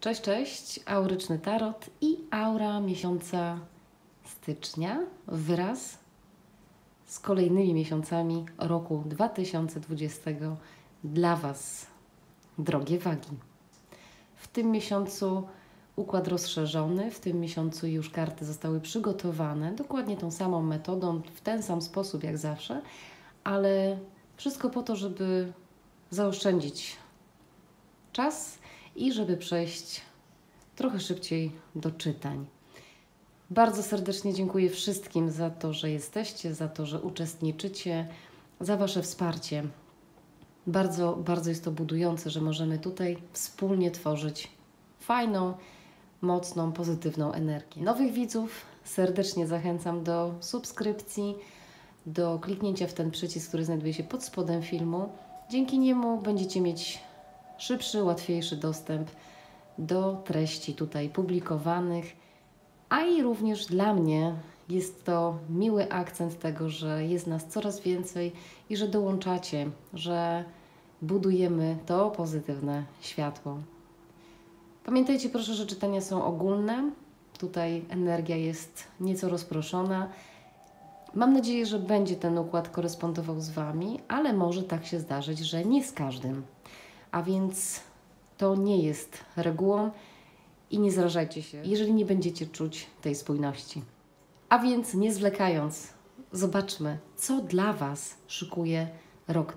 Cześć, cześć, auryczny tarot i aura miesiąca stycznia wraz z kolejnymi miesiącami roku 2020 dla Was, drogie wagi. W tym miesiącu układ rozszerzony, w tym miesiącu już karty zostały przygotowane dokładnie tą samą metodą, w ten sam sposób jak zawsze, ale wszystko po to, żeby zaoszczędzić czas i żeby przejść trochę szybciej do czytań. Bardzo serdecznie dziękuję wszystkim za to, że jesteście, za to, że uczestniczycie, za Wasze wsparcie. Bardzo, bardzo jest to budujące, że możemy tutaj wspólnie tworzyć fajną, mocną, pozytywną energię. Nowych widzów serdecznie zachęcam do subskrypcji, do kliknięcia w ten przycisk, który znajduje się pod spodem filmu. Dzięki niemu będziecie mieć szybszy, łatwiejszy dostęp do treści tutaj publikowanych, a i również dla mnie jest to miły akcent tego, że jest nas coraz więcej i że dołączacie, że budujemy to pozytywne światło. Pamiętajcie proszę, że czytania są ogólne, tutaj energia jest nieco rozproszona. Mam nadzieję, że będzie ten układ korespondował z Wami, ale może tak się zdarzyć, że nie z każdym. A więc to nie jest regułą i nie zrażajcie się, jeżeli nie będziecie czuć tej spójności. A więc nie zwlekając, zobaczmy, co dla Was szykuje rok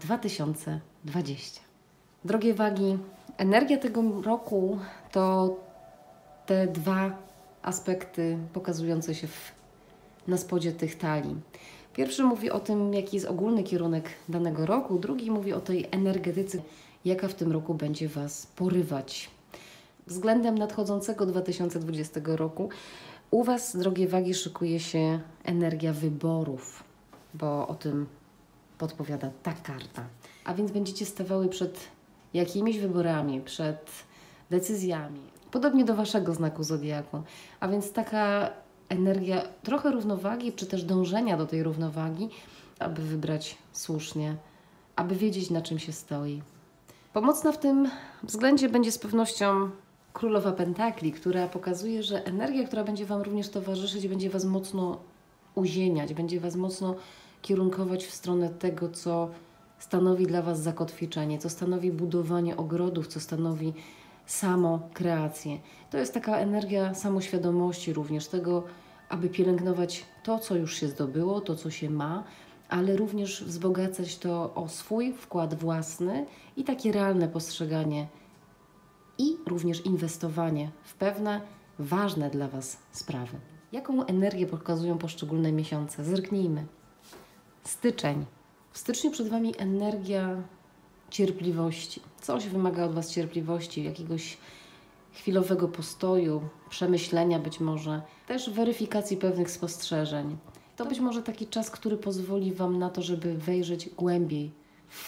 2020. Drogie wagi, energia tego roku to te dwa aspekty pokazujące się na spodzie tych talii. Pierwszy mówi o tym, jaki jest ogólny kierunek danego roku, drugi mówi o tej energetyce, jaka w tym roku będzie Was porywać. Względem nadchodzącego 2020 roku u Was, drogie wagi, szykuje się energia wyborów, bo o tym podpowiada ta karta. A więc będziecie stawały przed jakimiś wyborami, przed decyzjami, podobnie do Waszego znaku zodiaku. A więc taka energia trochę równowagi, czy też dążenia do tej równowagi, aby wybrać słusznie, aby wiedzieć, na czym się stoi. Pomocna w tym względzie będzie z pewnością Królowa Pentakli, która pokazuje, że energia, która będzie Wam również towarzyszyć, będzie Was mocno uziemiać, będzie Was mocno kierunkować w stronę tego, co stanowi dla Was zakotwiczenie, co stanowi budowanie ogrodów, co stanowi samo kreację. To jest taka energia samoświadomości również, tego, aby pielęgnować to, co już się zdobyło, to, co się ma, ale również wzbogacać to o swój wkład własny i takie realne postrzeganie i również inwestowanie w pewne ważne dla Was sprawy. Jaką energię pokazują poszczególne miesiące? Zerknijmy. Styczeń. W styczniu przed Wami energia cierpliwości. Coś wymaga od Was cierpliwości, jakiegoś chwilowego postoju, przemyślenia być może, też weryfikacji pewnych spostrzeżeń. To być może taki czas, który pozwoli Wam na to, żeby wejrzeć głębiej w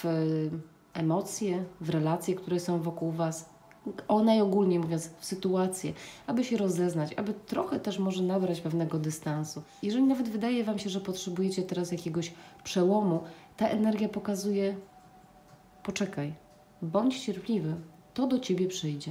emocje, w relacje, które są wokół Was, najogólniej mówiąc w sytuację, aby się rozeznać, aby trochę też może nabrać pewnego dystansu. Jeżeli nawet wydaje Wam się, że potrzebujecie teraz jakiegoś przełomu, ta energia pokazuje: poczekaj, bądź cierpliwy, to do Ciebie przyjdzie.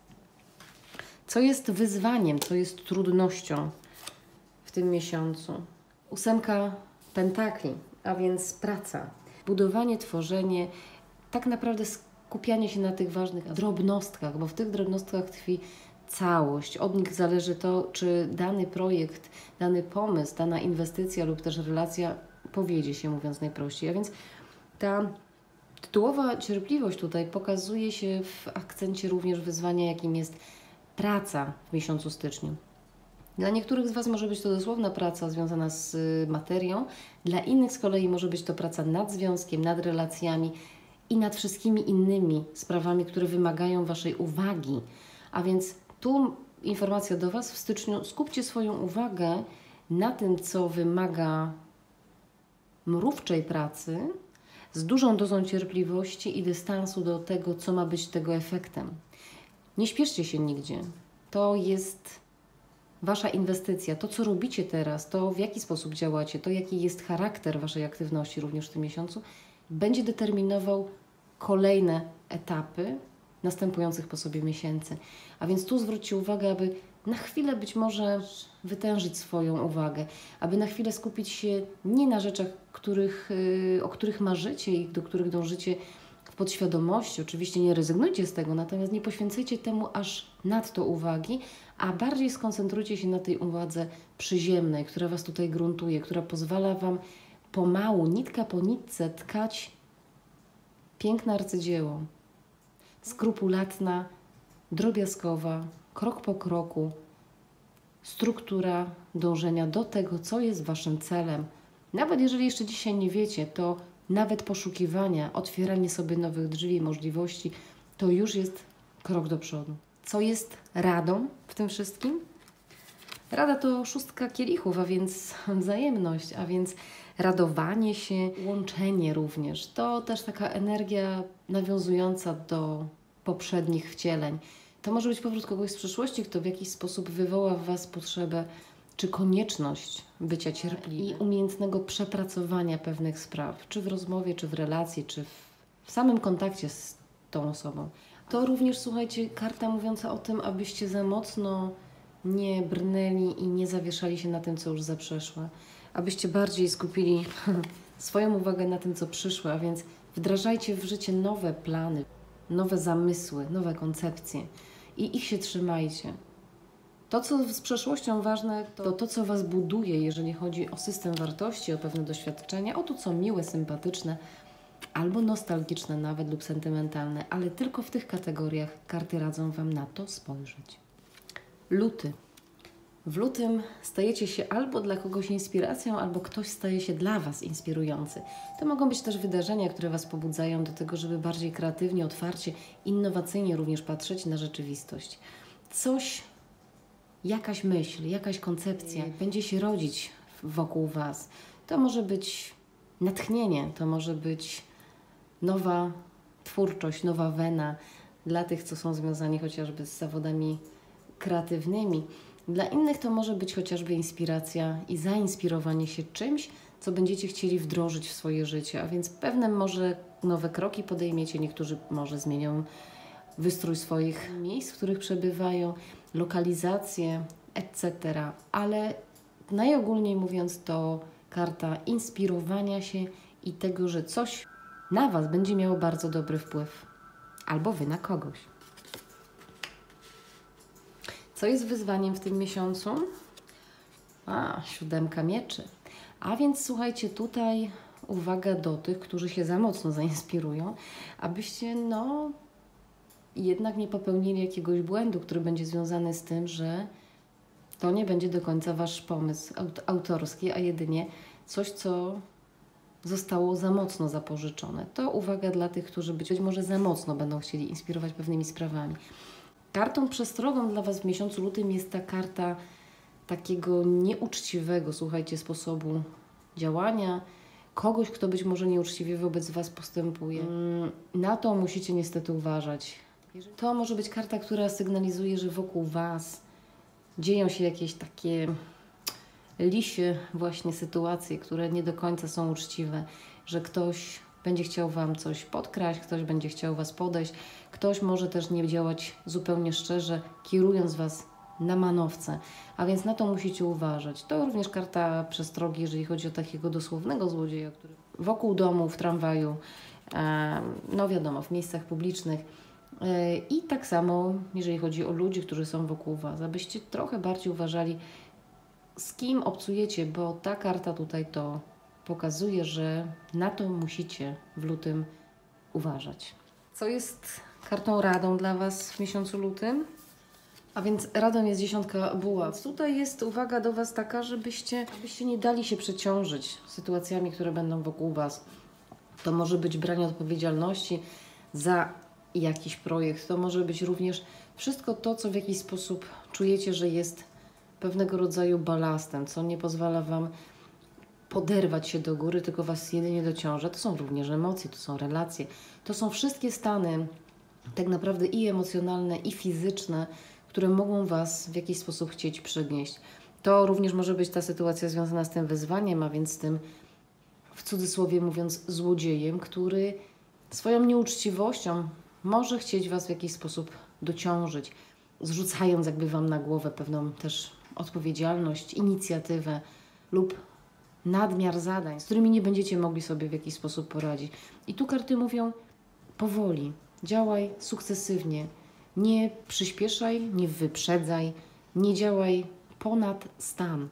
Co jest wyzwaniem, co jest trudnością w tym miesiącu? 8 pentakli, a więc praca, budowanie, tworzenie, tak naprawdę skupianie się na tych ważnych drobnostkach, bo w tych drobnostkach tkwi całość. Od nich zależy to, czy dany projekt, dany pomysł, dana inwestycja lub też relacja powiedzie się, mówiąc najprościej. A więc ta tytułowa cierpliwość tutaj pokazuje się w akcencie również wyzwania, jakim jest praca w miesiącu styczniu. Dla niektórych z Was może być to dosłowna praca związana z materią, dla innych z kolei może być to praca nad związkiem, nad relacjami i nad wszystkimi innymi sprawami, które wymagają Waszej uwagi. A więc tu informacja do Was w styczniu: skupcie swoją uwagę na tym, co wymaga mrówczej pracy, z dużą dozą cierpliwości i dystansu do tego, co ma być tego efektem. Nie śpieszcie się nigdzie. To jest Wasza inwestycja, to co robicie teraz, to w jaki sposób działacie, to jaki jest charakter Waszej aktywności również w tym miesiącu, będzie determinował kolejne etapy następujących po sobie miesięcy. A więc tu zwróćcie uwagę, aby na chwilę być może wytężyć swoją uwagę, aby na chwilę skupić się nie na rzeczach, o których marzycie i do których dążycie w podświadomości. Oczywiście nie rezygnujcie z tego, natomiast nie poświęcajcie temu aż nadto uwagi, a bardziej skoncentrujcie się na tej uwadze przyziemnej, która Was tutaj gruntuje, która pozwala Wam pomału, nitka po nitce tkać piękne arcydzieło. Skrupulatna, drobiazgowa, krok po kroku, struktura dążenia do tego, co jest Waszym celem. Nawet jeżeli jeszcze dzisiaj nie wiecie, to nawet poszukiwania, otwieranie sobie nowych drzwi, możliwości, to już jest krok do przodu. Co jest radą w tym wszystkim? Rada to 6 kielichów, a więc wzajemność, a więc radowanie się, łączenie również. To też taka energia nawiązująca do poprzednich wcieleń. To może być powrót kogoś z przyszłości, kto w jakiś sposób wywoła w Was potrzebę czy konieczność bycia cierpliwym i umiejętnego przepracowania pewnych spraw, czy w rozmowie, czy w relacji, czy w samym kontakcie z tą osobą. To również, słuchajcie, karta mówiąca o tym, abyście za mocno nie brnęli i nie zawieszali się na tym, co już zaprzeszłe. Abyście bardziej skupili swoją uwagę na tym, co przyszłe, a więc wdrażajcie w życie nowe plany, nowe zamysły, nowe koncepcje i ich się trzymajcie. To, co z przeszłością ważne, to to, co Was buduje, jeżeli chodzi o system wartości, o pewne doświadczenia, o to, co miłe, sympatyczne, albo nostalgiczne nawet lub sentymentalne, ale tylko w tych kategoriach karty radzą Wam na to spojrzeć. Luty. W lutym stajecie się albo dla kogoś inspiracją, albo ktoś staje się dla Was inspirujący. To mogą być też wydarzenia, które Was pobudzają do tego, żeby bardziej kreatywnie, otwarcie, innowacyjnie również patrzeć na rzeczywistość. Coś, jakaś myśl, jakaś koncepcja będzie się rodzić wokół Was. To może być natchnienie, to może być nowa twórczość, nowa wena dla tych, co są związani chociażby z zawodami kreatywnymi. Dla innych to może być chociażby inspiracja i zainspirowanie się czymś, co będziecie chcieli wdrożyć w swoje życie, a więc pewne może nowe kroki podejmiecie, niektórzy może zmienią wystrój swoich miejsc, w których przebywają, lokalizacje, etc. Ale najogólniej mówiąc to karta inspirowania się i tego, że coś na Was będzie miało bardzo dobry wpływ. Albo Wy na kogoś. Co jest wyzwaniem w tym miesiącu? 7 mieczy. A więc słuchajcie, tutaj uwaga do tych, którzy się za mocno zainspirują, abyście jednak nie popełnili jakiegoś błędu, który będzie związany z tym, że to nie będzie do końca Wasz pomysł autorski, a jedynie coś, co zostało za mocno zapożyczone. To uwaga dla tych, którzy być może za mocno będą chcieli inspirować pewnymi sprawami. Kartą przestrogą dla Was w miesiącu lutym jest ta karta takiego nieuczciwego, słuchajcie, sposobu działania, kogoś, kto być może nieuczciwie wobec Was postępuje. Na to musicie niestety uważać. To może być karta, która sygnalizuje, że wokół Was dzieją się jakieś takie lisie właśnie sytuacje, które nie do końca są uczciwe, że ktoś będzie chciał Wam coś podkraść, ktoś będzie chciał Was podejść, ktoś może też nie działać zupełnie szczerze, kierując Was na manowce, a więc na to musicie uważać. To również karta przestrogi, jeżeli chodzi o takiego dosłownego złodzieja, który wokół domu, w tramwaju, wiadomo, w miejscach publicznych i tak samo, jeżeli chodzi o ludzi, którzy są wokół Was, abyście trochę bardziej uważali, z kim obcujecie, bo ta karta tutaj to pokazuje, że na to musicie w lutym uważać. Co jest kartą radą dla Was w miesiącu lutym? A więc radą jest 10 buław. Tutaj jest uwaga do Was taka, żebyście nie dali się przeciążyć sytuacjami, które będą wokół Was. To może być branie odpowiedzialności za jakiś projekt. To może być również wszystko to, co w jakiś sposób czujecie, że jest pewnego rodzaju balastem, co nie pozwala Wam poderwać się do góry, tylko Was jedynie dociąża. To są również emocje, to są relacje, to są wszystkie stany tak naprawdę i emocjonalne, i fizyczne, które mogą Was w jakiś sposób chcieć przygnieść. To również może być ta sytuacja związana z tym wyzwaniem, a więc z tym, w cudzysłowie mówiąc, złodziejem, który swoją nieuczciwością może chcieć Was w jakiś sposób dociążyć, zrzucając jakby Wam na głowę pewną też odpowiedzialność, inicjatywę lub nadmiar zadań, z którymi nie będziecie mogli sobie w jakiś sposób poradzić. I tu karty mówią powoli, działaj sukcesywnie, nie przyspieszaj, nie wyprzedzaj, nie działaj ponad stan.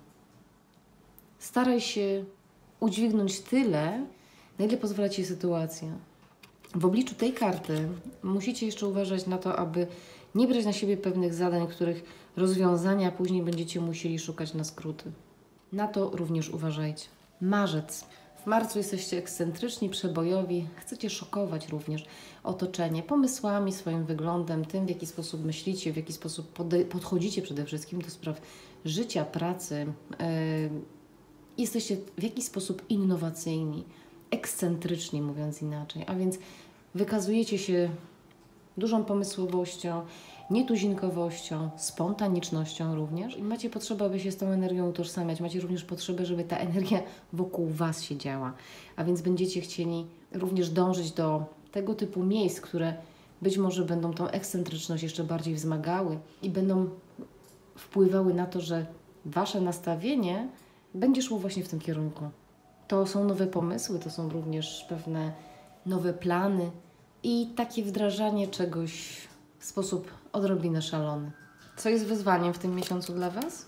Staraj się udźwignąć tyle, na ile pozwala Ci sytuacja. W obliczu tej karty musicie jeszcze uważać na to, aby nie brać na siebie pewnych zadań, których rozwiązania później będziecie musieli szukać na skróty. Na to również uważajcie. Marzec. W marcu jesteście ekscentryczni, przebojowi, chcecie szokować również otoczenie pomysłami, swoim wyglądem, tym w jaki sposób myślicie, w jaki sposób podchodzicie przede wszystkim do spraw życia, pracy. Jesteście w jakiś sposób innowacyjni, ekscentryczni, mówiąc inaczej, a więc wykazujecie się dużą pomysłowością, nietuzinkowością, spontanicznością również i macie potrzebę, aby się z tą energią utożsamiać. Macie również potrzebę, żeby ta energia wokół Was się działa, a więc będziecie chcieli również dążyć do tego typu miejsc, które być może będą tą ekscentryczność jeszcze bardziej wzmagały i będą wpływały na to, że Wasze nastawienie będzie szło właśnie w tym kierunku. To są nowe pomysły, to są również pewne nowe plany i takie wdrażanie czegoś w sposób odrobinę szalony. Co jest wyzwaniem w tym miesiącu dla Was?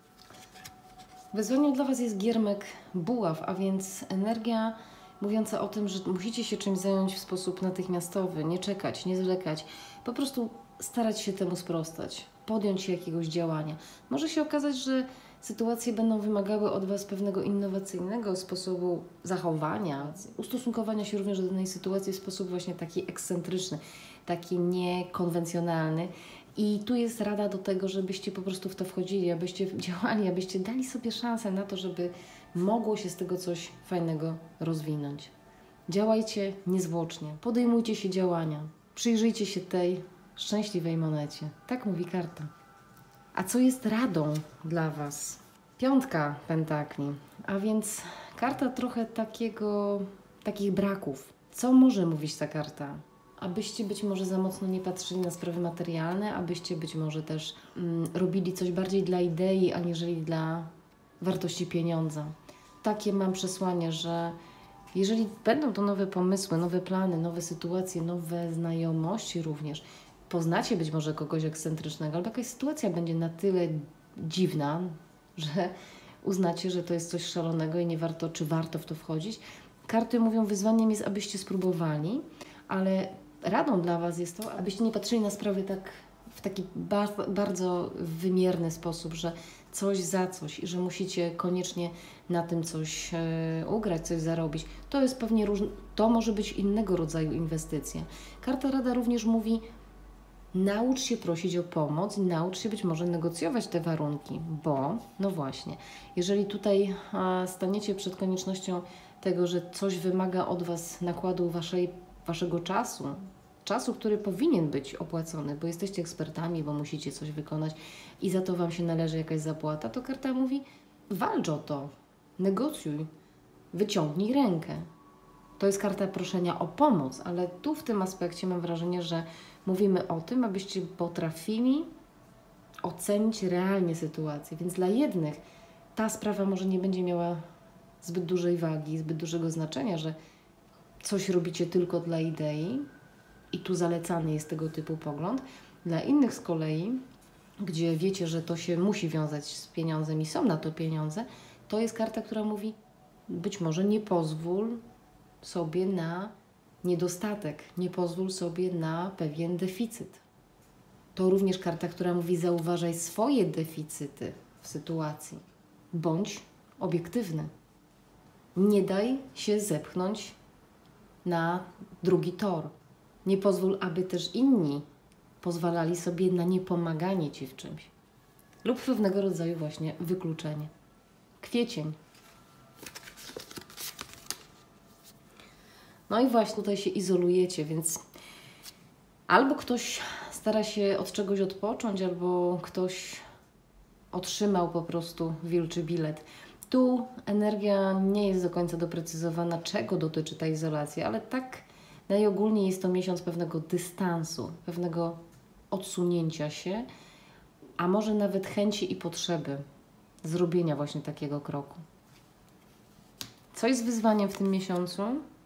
Wyzwaniem dla Was jest giermek buław, a więc energia mówiąca o tym, że musicie się czymś zająć w sposób natychmiastowy, nie czekać, nie zwlekać, po prostu starać się temu sprostać, podjąć się jakiegoś działania. Może się okazać, że sytuacje będą wymagały od Was pewnego innowacyjnego sposobu zachowania, ustosunkowania się również do danej sytuacji w sposób właśnie taki ekscentryczny, taki niekonwencjonalny. I tu jest rada do tego, żebyście po prostu w to wchodzili, abyście działali, abyście dali sobie szansę na to, żeby mogło się z tego coś fajnego rozwinąć. Działajcie niezwłocznie, podejmujcie się działania, przyjrzyjcie się tej szczęśliwej monecie. Tak mówi karta. A co jest radą dla Was? Piątka pentakli, a więc karta trochę takich braków. Co może mówić ta karta? Abyście być może za mocno nie patrzyli na sprawy materialne, abyście być może też robili coś bardziej dla idei, aniżeli dla wartości pieniądza. Takie mam przesłanie, że jeżeli będą to nowe pomysły, nowe plany, nowe sytuacje, nowe znajomości również, poznacie być może kogoś ekscentrycznego, albo jakaś sytuacja będzie na tyle dziwna, że uznacie, że to jest coś szalonego i nie warto, czy warto w to wchodzić. Karty mówią, wyzwaniem jest, abyście spróbowali, ale radą dla Was jest to, abyście nie patrzyli na sprawy tak w taki bardzo wymierny sposób, że coś za coś i że musicie koniecznie na tym coś ugrać, coś zarobić. To jest pewnie to może być innego rodzaju inwestycja. Karta Rada również mówi, naucz się prosić o pomoc i naucz się być może negocjować te warunki, bo, no właśnie, jeżeli tutaj staniecie przed koniecznością tego, że coś wymaga od Was nakładu Waszego czasu, który powinien być opłacony, bo jesteście ekspertami, bo musicie coś wykonać i za to Wam się należy jakaś zapłata, to karta mówi, walcz o to, negocjuj, wyciągnij rękę. To jest karta proszenia o pomoc, ale tu w tym aspekcie mam wrażenie, że mówimy o tym, abyście potrafili ocenić realnie sytuację. Więc dla jednych ta sprawa może nie będzie miała zbyt dużej wagi, zbyt dużego znaczenia, że coś robicie tylko dla idei i tu zalecany jest tego typu pogląd. Dla innych z kolei, gdzie wiecie, że to się musi wiązać z pieniądzem i są na to pieniądze, to jest karta, która mówi, być może nie pozwól sobie na niedostatek, nie pozwól sobie na pewien deficyt. To również karta, która mówi, zauważaj swoje deficyty w sytuacji. Bądź obiektywny. Nie daj się zepchnąć na drugi tor. Nie pozwól, aby też inni pozwalali sobie na niepomaganie Ci w czymś. Lub pewnego rodzaju właśnie wykluczenie. Kwiecień. No i właśnie tutaj się izolujecie, więc albo ktoś stara się od czegoś odpocząć, albo ktoś otrzymał po prostu wilczy bilet. Tu energia nie jest do końca doprecyzowana, czego dotyczy ta izolacja, ale tak Najogólniej jest to miesiąc pewnego dystansu, pewnego odsunięcia się, a może nawet chęci i potrzeby zrobienia właśnie takiego kroku. Co jest wyzwaniem w tym miesiącu?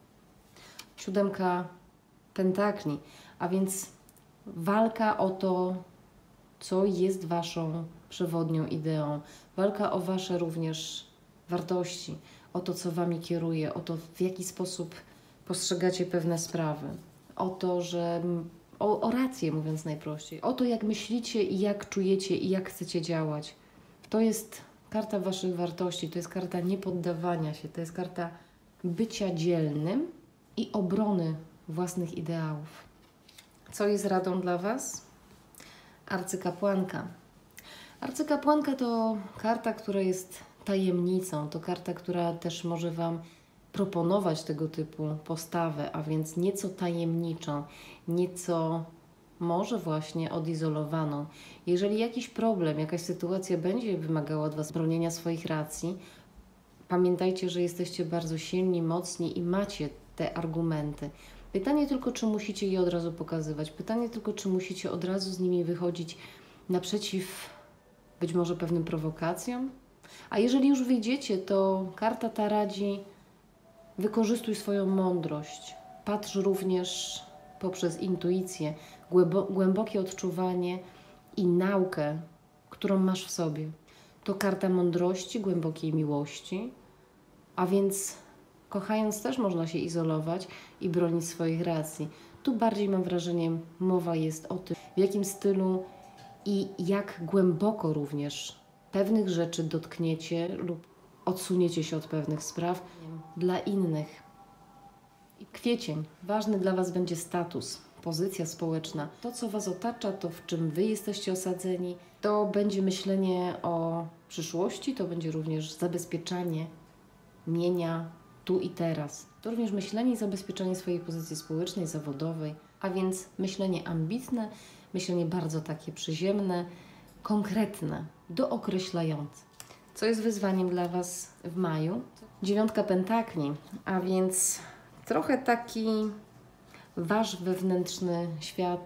7 pentakli, a więc walka o to, co jest Waszą przewodnią ideą. Walka o Wasze również wartości, o to, co Wami kieruje, o to, w jaki sposób postrzegacie pewne sprawy. O to, że... O rację, mówiąc najprościej. O to, jak myślicie i jak czujecie i jak chcecie działać. To jest karta Waszych wartości, to jest karta niepoddawania się, to jest karta bycia dzielnym i obrony własnych ideałów. Co jest radą dla Was? Arcykapłanka. Arcykapłanka to karta, która jest tajemnicą, to karta, która też może Wam proponować tego typu postawę, a więc nieco tajemniczą, nieco może właśnie odizolowaną. Jeżeli jakiś problem, jakaś sytuacja będzie wymagała od Was bronienia swoich racji, pamiętajcie, że jesteście bardzo silni, mocni i macie te argumenty. Pytanie tylko, czy musicie je od razu pokazywać. Pytanie tylko, czy musicie od razu z nimi wychodzić naprzeciw być może pewnym prowokacjom. A jeżeli już wyjdziecie, to karta ta radzi: wykorzystuj swoją mądrość. Patrz również poprzez intuicję, głębokie odczuwanie i naukę, którą masz w sobie. To karta mądrości, głębokiej miłości, a więc kochając też można się izolować i bronić swoich racji. Tu bardziej, mam wrażenie, mowa jest o tym, w jakim stylu i jak głęboko również pewnych rzeczy dotkniecie lub odsuniecie się od pewnych spraw dla innych. Kwiecień. Ważny dla Was będzie status, pozycja społeczna. To, co Was otacza, to w czym Wy jesteście osadzeni, to będzie myślenie o przyszłości, to będzie również zabezpieczanie mienia tu i teraz. To również myślenie i zabezpieczenie swojej pozycji społecznej, zawodowej, a więc myślenie ambitne, myślenie bardzo takie przyziemne, konkretne, dookreślające. Co jest wyzwaniem dla Was w maju? 9 pentakli, a więc trochę taki Wasz wewnętrzny świat,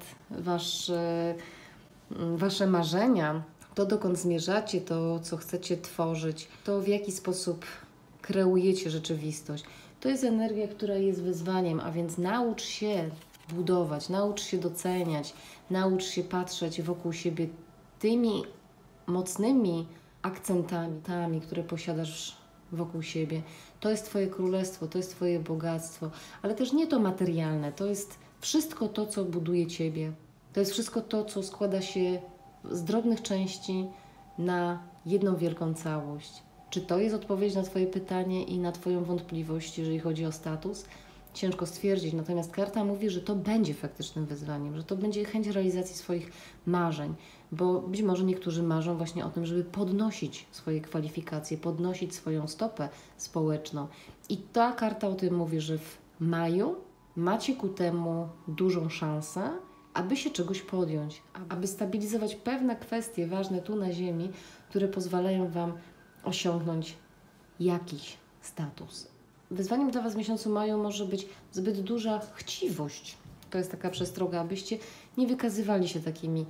Wasze marzenia, to dokąd zmierzacie, to co chcecie tworzyć, to w jaki sposób kreujecie rzeczywistość. To jest energia, która jest wyzwaniem, a więc naucz się budować, naucz się doceniać, naucz się patrzeć wokół siebie tymi mocnymi akcentami, które posiadasz wokół siebie. To jest Twoje królestwo, to jest Twoje bogactwo, ale też nie to materialne, to jest wszystko to, co buduje Ciebie. To jest wszystko to, co składa się z drobnych części na jedną wielką całość. Czy to jest odpowiedź na Twoje pytanie i na Twoją wątpliwość, jeżeli chodzi o status? Ciężko stwierdzić, natomiast karta mówi, że to będzie faktycznym wyzwaniem, że to będzie chęć realizacji swoich marzeń, bo być może niektórzy marzą właśnie o tym, żeby podnosić swoje kwalifikacje, podnosić swoją stopę społeczną. I ta karta o tym mówi, że w maju macie ku temu dużą szansę, aby się czegoś podjąć, aby stabilizować pewne kwestie ważne tu na ziemi, które pozwalają Wam osiągnąć jakiś status. Wyzwaniem dla Was w miesiącu maju może być zbyt duża chciwość. To jest taka przestroga, abyście nie wykazywali się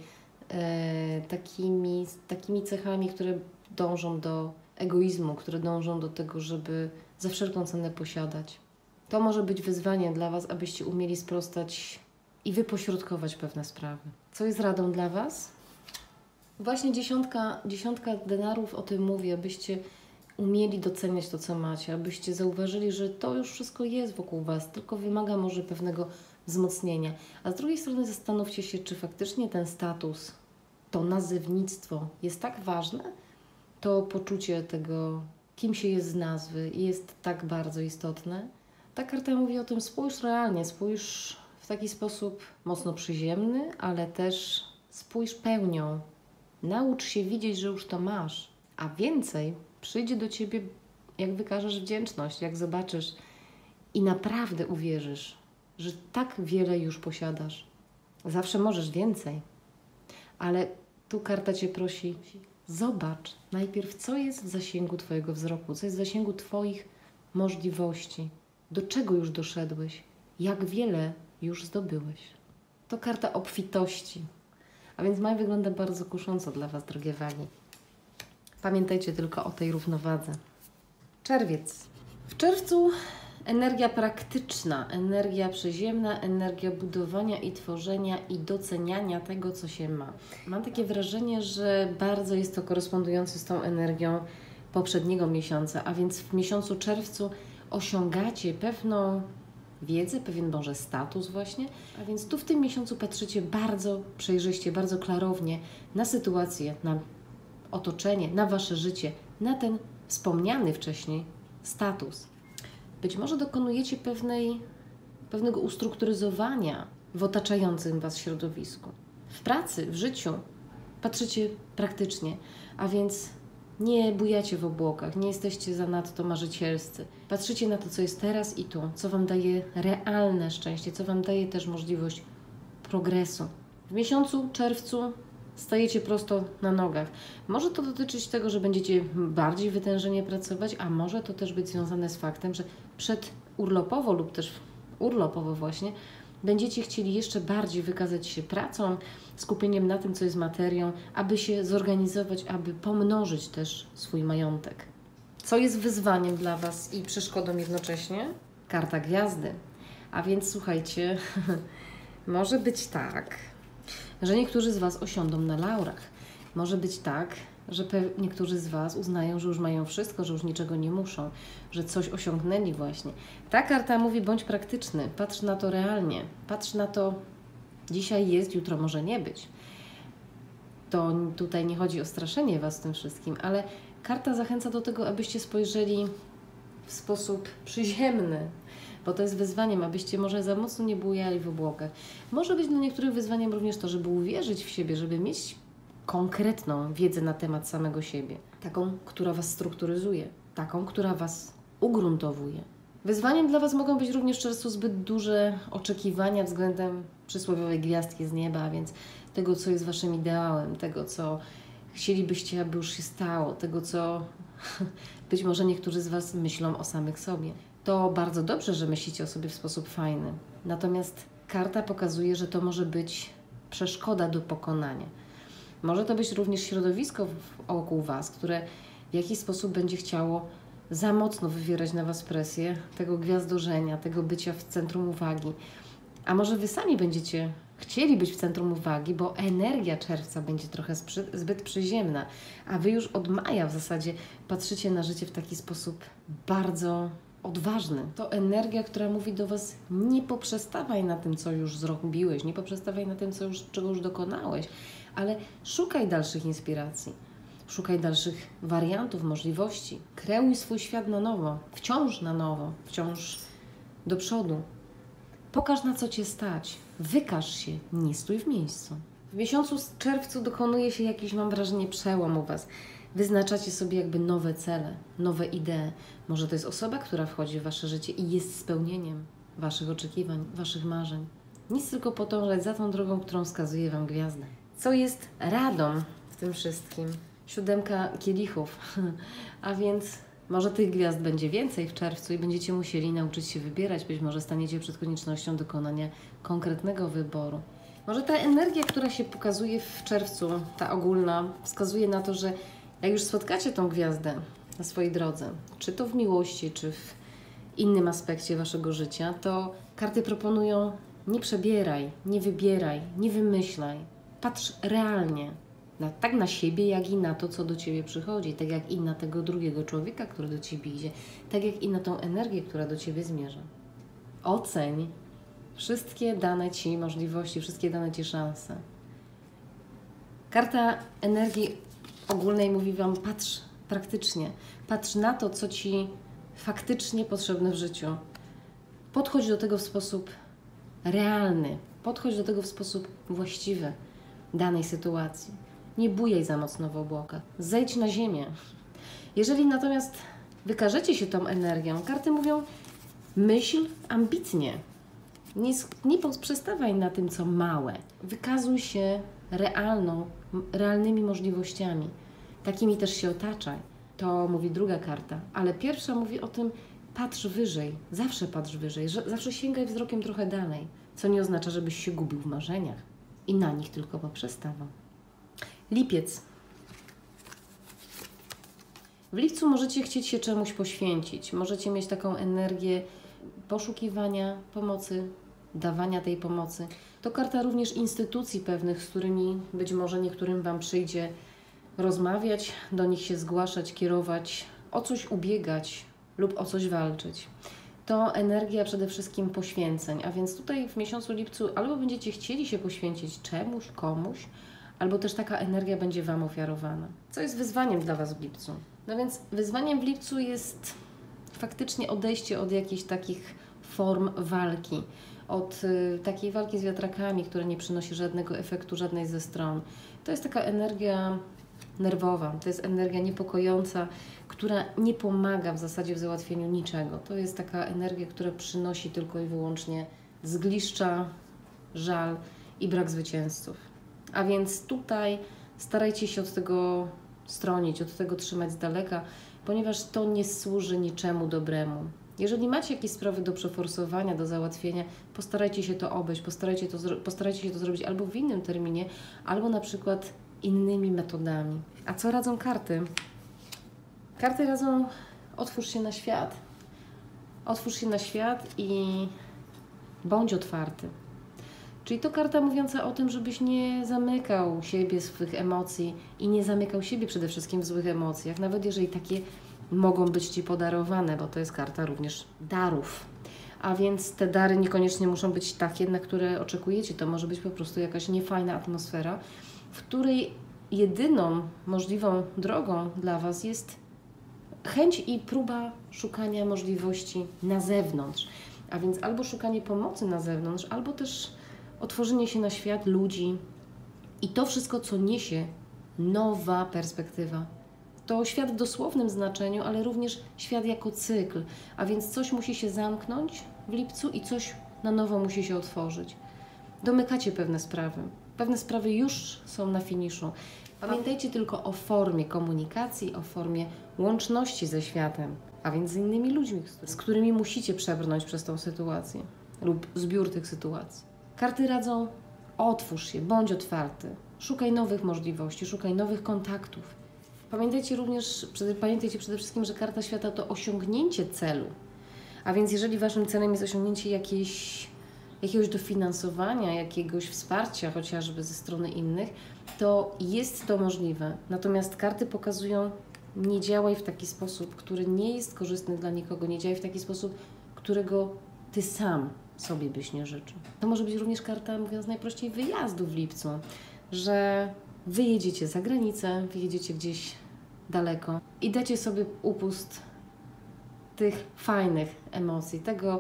takimi cechami, które dążą do egoizmu, które dążą do tego, żeby za wszelką cenę posiadać. To może być wyzwanie dla Was, abyście umieli sprostać i wypośrodkować pewne sprawy. Co jest radą dla Was? Właśnie dziesiątka denarów o tym mówi, abyście umieli doceniać to, co macie, abyście zauważyli, że to już wszystko jest wokół Was, tylko wymaga może pewnego wzmocnienia. A z drugiej strony zastanówcie się, czy faktycznie ten status, to nazewnictwo jest tak ważne, to poczucie tego, kim się jest z nazwy, jest tak bardzo istotne. Ta karta mówi o tym: spójrz realnie, spójrz w taki sposób mocno przyziemny, ale też spójrz pełnią. Naucz się widzieć, że już to masz, a więcej przyjdzie do Ciebie, jak wykażesz wdzięczność, jak zobaczysz i naprawdę uwierzysz, że tak wiele już posiadasz. Zawsze możesz więcej, ale tu karta Cię prosi: zobacz najpierw, co jest w zasięgu Twojego wzroku, co jest w zasięgu Twoich możliwości, do czego już doszedłeś, jak wiele już zdobyłeś. To karta obfitości, a więc maj wygląda bardzo kusząco dla Was, drogie wagi. Pamiętajcie tylko o tej równowadze. Czerwiec. W czerwcu energia praktyczna, energia przyziemna, energia budowania i tworzenia i doceniania tego, co się ma. Mam takie wrażenie, że bardzo jest to korespondujące z tą energią poprzedniego miesiąca, a więc w miesiącu czerwcu osiągacie pewną wiedzę, pewien może status właśnie, a więc tu w tym miesiącu patrzycie bardzo przejrzyście, bardzo klarownie na sytuację, na otoczenie, na Wasze życie, na ten wspomniany wcześniej status. Być może dokonujecie pewnego ustrukturyzowania w otaczającym Was środowisku. W pracy, w życiu patrzycie praktycznie, a więc nie bujacie w obłokach, nie jesteście zanadto marzycielscy. Patrzycie na to, co jest teraz i tu, co Wam daje realne szczęście, co Wam daje też możliwość progresu. W miesiącu czerwcu stajecie prosto na nogach. Może to dotyczyć tego, że będziecie bardziej wytężenie pracować, a może to też być związane z faktem, że przedurlopowo lub też urlopowo właśnie będziecie chcieli jeszcze bardziej wykazać się pracą, skupieniem na tym, co jest materią, aby się zorganizować, aby pomnożyć też swój majątek. Co jest wyzwaniem dla Was i przeszkodą jednocześnie? Karta gwiazdy. A więc słuchajcie, może być tak, że niektórzy z Was osiądą na laurach. Może być tak, że niektórzy z Was uznają, że już mają wszystko, że już niczego nie muszą, że coś osiągnęli właśnie. Ta karta mówi: bądź praktyczny, patrz na to realnie, patrz na to, dzisiaj jest, jutro może nie być. To tutaj nie chodzi o straszenie Was tym wszystkim, ale karta zachęca do tego, abyście spojrzeli w sposób przyziemny, bo to jest wyzwaniem, abyście może za mocno nie bujali w obłokach. Może być dla niektórych wyzwaniem również to, żeby uwierzyć w siebie, żeby mieć konkretną wiedzę na temat samego siebie. Taką, która Was strukturyzuje, taką, która Was ugruntowuje. Wyzwaniem dla Was mogą być również często zbyt duże oczekiwania względem przysłowiowej gwiazdki z nieba, a więc tego, co jest Waszym ideałem, tego, co chcielibyście, aby już się stało, tego, co być może niektórzy z Was myślą o samych sobie. To bardzo dobrze, że myślicie o sobie w sposób fajny. Natomiast karta pokazuje, że to może być przeszkoda do pokonania. Może to być również środowisko wokół Was, które w jakiś sposób będzie chciało za mocno wywierać na Was presję tego gwiazdorzenia, tego bycia w centrum uwagi. A może Wy sami będziecie chcieli być w centrum uwagi, bo energia czerwca będzie trochę zbyt przyziemna, a Wy już od maja w zasadzie patrzycie na życie w taki sposób bardzo odważny. To energia, która mówi do Was: nie poprzestawaj na tym, co już zrobiłeś, nie poprzestawaj na tym, czego już dokonałeś, ale szukaj dalszych inspiracji, szukaj dalszych wariantów, możliwości. Kreuj swój świat na nowo, wciąż do przodu. Pokaż, na co Cię stać, wykaż się, nie stój w miejscu. W miesiącu czerwcu dokonuje się jakiś, mam wrażenie, przełom u Was. Wyznaczacie sobie jakby nowe cele, nowe idee. Może to jest osoba, która wchodzi w Wasze życie i jest spełnieniem Waszych oczekiwań, Waszych marzeń. Nic, tylko podążać za tą drogą, którą wskazuje Wam gwiazda. Co jest radą w tym wszystkim? 7 kielichów, a więc może tych gwiazd będzie więcej w czerwcu i będziecie musieli nauczyć się wybierać. Być może staniecie przed koniecznością dokonania konkretnego wyboru. Może ta energia, która się pokazuje w czerwcu, ta ogólna, wskazuje na to, że jak już spotkacie tą gwiazdę na swojej drodze, czy to w miłości, czy w innym aspekcie Waszego życia, to karty proponują: nie przebieraj, nie wybieraj, nie wymyślaj. Patrz realnie, tak na siebie, jak i na to, co do Ciebie przychodzi, tak jak i na tego drugiego człowieka, który do Ciebie idzie, tak jak i na tą energię, która do Ciebie zmierza. Oceń wszystkie dane Ci możliwości, wszystkie dane Ci szanse. Karta energii ogólnej mówi Wam: patrz praktycznie, patrz na to, co Ci faktycznie potrzebne w życiu. Podchodź do tego w sposób realny, podchodź do tego w sposób właściwy danej sytuacji. Nie bujaj za mocno w obłokach. Zejdź na ziemię. Jeżeli natomiast wykażecie się tą energią, karty mówią: myśl ambitnie. Nie poprzestawaj na tym, co małe. Wykazuj się realnymi możliwościami. Takimi też się otaczaj. To mówi druga karta. Ale pierwsza mówi o tym: patrz wyżej, zawsze patrz wyżej, zawsze sięgaj wzrokiem trochę dalej, co nie oznacza, żebyś się gubił w marzeniach i na nich tylko poprzestawał. Lipiec. W lipcu możecie chcieć się czemuś poświęcić, możecie mieć taką energię poszukiwania pomocy, dawania tej pomocy. To karta również instytucji pewnych, z którymi być może niektórym Wam przyjdzie rozmawiać, do nich się zgłaszać, kierować, o coś ubiegać lub o coś walczyć. To energia przede wszystkim poświęceń, a więc tutaj w miesiącu lipcu albo będziecie chcieli się poświęcić czemuś, komuś, albo też taka energia będzie Wam ofiarowana. Co jest wyzwaniem dla Was w lipcu? No więc wyzwaniem w lipcu jest faktycznie odejście od jakichś takich form walki, od takiej walki z wiatrakami, która nie przynosi żadnego efektu żadnej ze stron. To jest taka energia nerwowa, to jest energia niepokojąca, która nie pomaga w zasadzie w załatwieniu niczego. To jest taka energia, która przynosi tylko i wyłącznie zgliszcza, żal i brak zwycięzców. A więc tutaj starajcie się od tego stronić, od tego trzymać z daleka, ponieważ to nie służy niczemu dobremu. Jeżeli macie jakieś sprawy do przeforsowania, do załatwienia, postarajcie się to obejść, postarajcie się to zrobić albo w innym terminie, albo na przykład innymi metodami. A co radzą karty? Karty radzą: otwórz się na świat. Otwórz się na świat i bądź otwarty. Czyli to karta mówiąca o tym, żebyś nie zamykał siebie, swych emocji i nie zamykał siebie przede wszystkim w złych emocjach, nawet jeżeli takie mogą być Ci podarowane, bo to jest karta również darów. A więc te dary niekoniecznie muszą być takie, na które oczekujecie. To może być po prostu jakaś niefajna atmosfera, w której jedyną możliwą drogą dla Was jest chęć i próba szukania możliwości na zewnątrz. A więc albo szukanie pomocy na zewnątrz, albo też otworzenie się na świat, ludzi i to wszystko, co niesie nowa perspektywa. To świat w dosłownym znaczeniu, ale również świat jako cykl. A więc coś musi się zamknąć w lipcu i coś na nowo musi się otworzyć. Domykacie pewne sprawy. Pewne sprawy już są na finiszu. Pamiętajcie tylko o formie komunikacji, o formie łączności ze światem, a więc z innymi ludźmi, z którymi musicie przebrnąć przez tą sytuację lub zbiór tych sytuacji. Karty radzą: otwórz się, bądź otwarty, szukaj nowych możliwości, szukaj nowych kontaktów. Pamiętajcie przede wszystkim, że karta świata to osiągnięcie celu. A więc jeżeli Waszym celem jest osiągnięcie jakiegoś dofinansowania, jakiegoś wsparcia chociażby ze strony innych, to jest to możliwe. Natomiast karty pokazują: nie działaj w taki sposób, który nie jest korzystny dla nikogo, nie działaj w taki sposób, którego Ty sam sobie byś nie życzył. To może być również karta, mówiąc najprościej, wyjazdu w lipcu, że wyjedziecie za granicę, wyjedziecie gdzieś daleko i dacie sobie upust tych fajnych emocji, tego,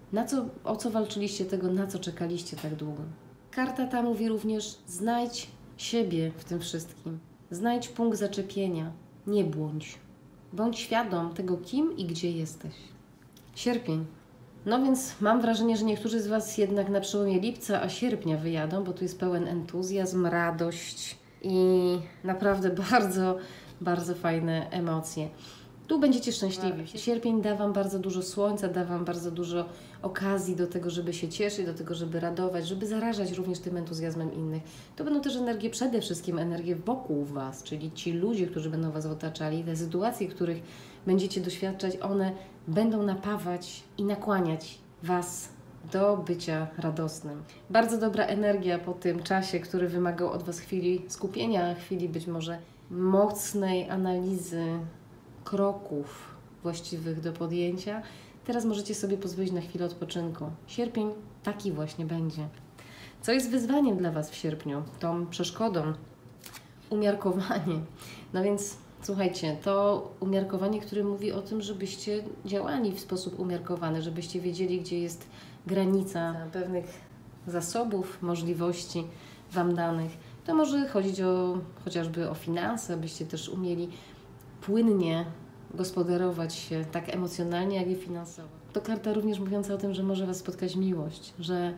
o co walczyliście, tego, na co czekaliście tak długo. Karta ta mówi również: znajdź siebie w tym wszystkim. Znajdź punkt zaczepienia. Nie błądź. Bądź świadom tego, kim i gdzie jesteś. Sierpień. No więc mam wrażenie, że niektórzy z Was jednak na przełomie lipca a sierpnia wyjadą, bo tu jest pełen entuzjazm, radość i naprawdę bardzo, bardzo fajne emocje. Tu będziecie szczęśliwi. Sierpień da Wam bardzo dużo słońca, da Wam bardzo dużo okazji do tego, żeby się cieszyć, do tego, żeby radować, żeby zarażać również tym entuzjazmem innych. To będą też energie, przede wszystkim energie wokół Was, czyli ci ludzie, którzy będą Was otaczali, te sytuacje, których będziecie doświadczać, one będą napawać i nakłaniać Was do bycia radosnym. Bardzo dobra energia po tym czasie, który wymagał od Was chwili skupienia, chwili być może mocnej analizy kroków właściwych do podjęcia. Teraz możecie sobie pozwolić na chwilę odpoczynku. Sierpień taki właśnie będzie. Co jest wyzwaniem dla Was w sierpniu? Tą przeszkodą? Umiarkowanie. No więc słuchajcie, to umiarkowanie, które mówi o tym, żebyście działali w sposób umiarkowany, żebyście wiedzieli, gdzie jest granica pewnych zasobów, możliwości Wam danych. To może chodzić chociażby o finanse, abyście też umieli płynnie gospodarować się tak emocjonalnie, jak i finansowo. To karta również mówiąca o tym, że może Was spotkać miłość, że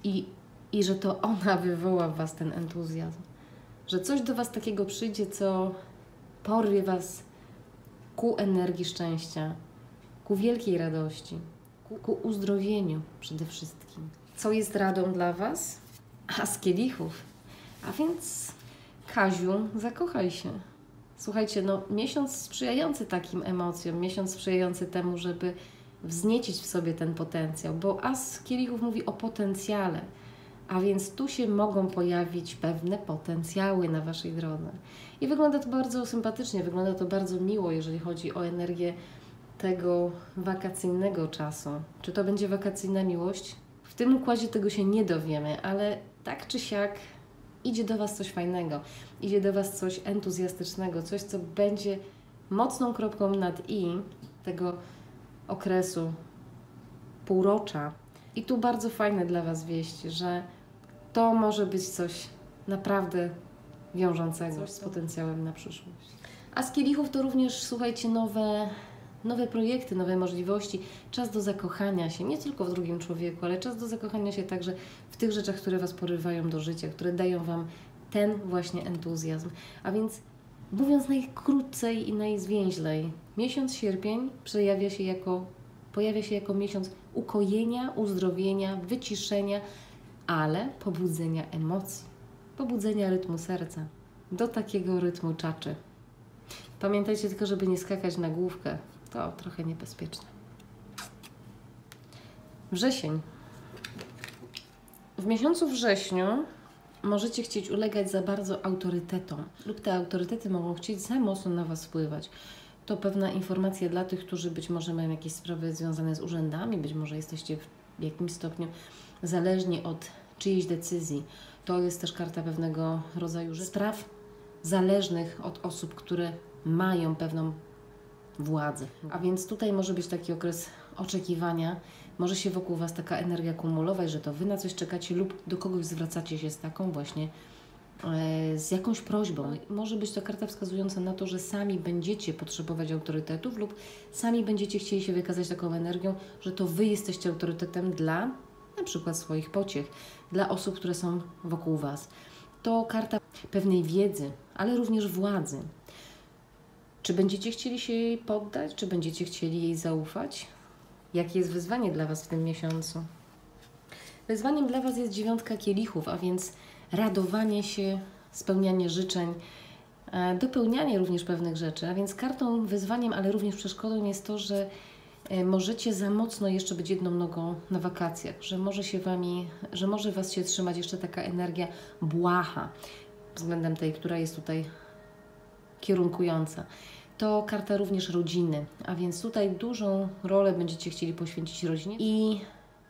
że to ona wywoła w Was ten entuzjazm, że coś do Was takiego przyjdzie, co porwie Was ku energii szczęścia, ku wielkiej radości, ku uzdrowieniu przede wszystkim. Co jest radą dla Was? A z kielichów. A więc, Kaziu, zakochaj się. Słuchajcie, no miesiąc sprzyjający takim emocjom, miesiąc sprzyjający temu, żeby wzniecić w sobie ten potencjał, bo as kielichów mówi o potencjale, a więc tu się mogą pojawić pewne potencjały na Waszej drodze. I wygląda to bardzo sympatycznie, wygląda to bardzo miło, jeżeli chodzi o energię tego wakacyjnego czasu. Czy to będzie wakacyjna miłość? W tym układzie tego się nie dowiemy, ale tak czy siak idzie do Was coś fajnego, idzie do Was coś entuzjastycznego, coś, co będzie mocną kropką nad i tego okresu półrocza. I tu bardzo fajne dla Was wieść, że to może być coś naprawdę wiążącego z potencjałem na przyszłość. A z kielichów to również, słuchajcie, nowe projekty, nowe możliwości, czas do zakochania się, nie tylko w drugim człowieku, ale czas do zakochania się także w tych rzeczach, które Was porywają do życia, które dają Wam ten właśnie entuzjazm. A więc mówiąc najkrócej i najzwięźlej, miesiąc sierpień pojawia się jako miesiąc ukojenia, uzdrowienia, wyciszenia, ale pobudzenia emocji, pobudzenia rytmu serca, do takiego rytmu czaczy. Pamiętajcie tylko, żeby nie skakać na główkę. To trochę niebezpieczne. Wrzesień. W miesiącu wrześniu możecie chcieć ulegać za bardzo autorytetom lub te autorytety mogą chcieć za mocno na Was wpływać. To pewna informacja dla tych, którzy być może mają jakieś sprawy związane z urzędami, być może jesteście w jakimś stopniu zależni od czyjejś decyzji. To jest też karta pewnego rodzaju spraw zależnych od osób, które mają pewną władzę. A więc tutaj może być taki okres oczekiwania, może się wokół Was taka energia kumulować, że to Wy na coś czekacie lub do kogoś zwracacie się z taką właśnie, z jakąś prośbą. Może być to karta wskazująca na to, że sami będziecie potrzebować autorytetów lub sami będziecie chcieli się wykazać taką energią, że to Wy jesteście autorytetem dla na przykład swoich pociech, dla osób, które są wokół Was. To karta pewnej wiedzy, ale również władzy. Czy będziecie chcieli się jej poddać? Czy będziecie chcieli jej zaufać? Jakie jest wyzwanie dla Was w tym miesiącu? Wyzwaniem dla Was jest 9 kielichów, a więc radowanie się, spełnianie życzeń, dopełnianie również pewnych rzeczy. A więc kartą, wyzwaniem, ale również przeszkodą jest to, że możecie za mocno jeszcze być jedną nogą na wakacjach, że może Was się trzymać jeszcze taka energia błaha względem tej, która jest tutaj kierunkująca. To karta również rodziny, a więc tutaj dużą rolę będziecie chcieli poświęcić rodzinie i